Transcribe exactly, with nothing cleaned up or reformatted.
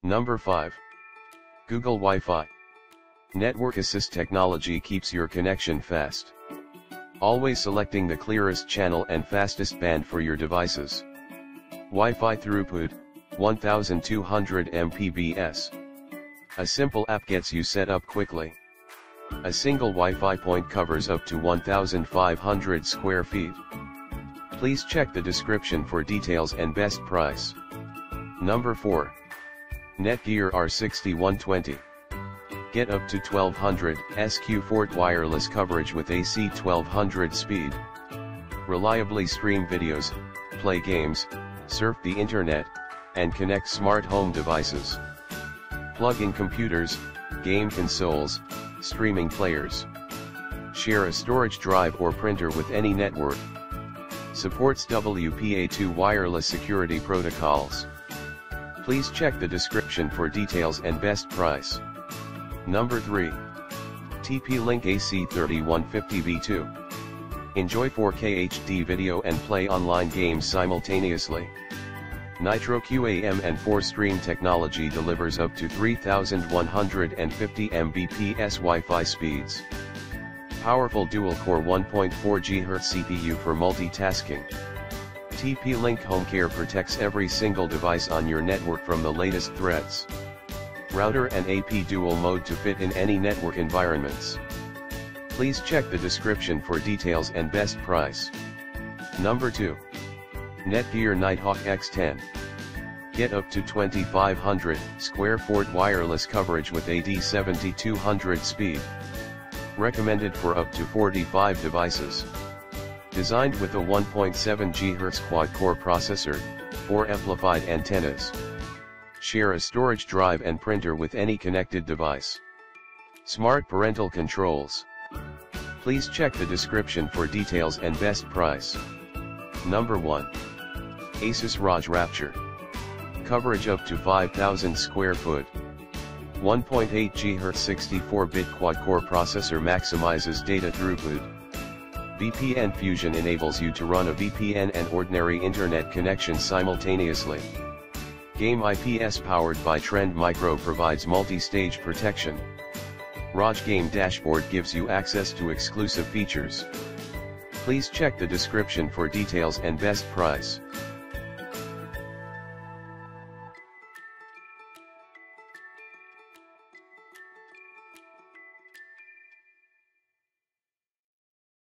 Number five. Google Wi-Fi. Network Assist technology keeps your connection fast. Always selecting the clearest channel and fastest band for your devices. Wi-Fi throughput, twelve hundred megabits per second. A simple app gets you set up quickly. A single Wi-Fi point covers up to one thousand five hundred square feet. Please check the description for details and best price. Number four. Netgear R six one two zero. Get up to twelve hundred S Q Fort wireless coverage with A C twelve hundred speed. Reliably stream videos, play games, surf the internet, and connect smart home devices. Plug-in computers, game consoles, streaming players. Share a storage drive or printer with any network. Supports W P A two wireless security protocols. Please check the description for details and best price. Number three. T P-Link A C thirty-one fifty V two. Enjoy four K H D video and play online games simultaneously. Nitro Q A M and four stream technology delivers up to three thousand one hundred fifty megabits per second Wi-Fi speeds. Powerful dual-core one point four gigahertz C P U for multitasking. T P-Link HomeCare protects every single device on your network from the latest threats. Router and A P dual mode to fit in any network environments. Please check the description for details and best price. Number two. Netgear Nighthawk X ten. Get up to twenty-five hundred square foot wireless coverage with A D seventy-two hundred speed. Recommended for up to forty-five devices. Designed with a one point seven gigahertz quad-core processor, four amplified antennas. Share a storage drive and printer with any connected device. Smart parental controls. Please check the description for details and best price. Number one. Asus ROG Rapture. Coverage up to five thousand square foot. one point eight gigahertz sixty-four bit quad-core processor maximizes data throughput. V P N Fusion enables you to run a V P N and ordinary internet connection simultaneously. Game I P S powered by Trend Micro provides multi-stage protection. ROG Game Dashboard gives you access to exclusive features. Please check the description for details and best price.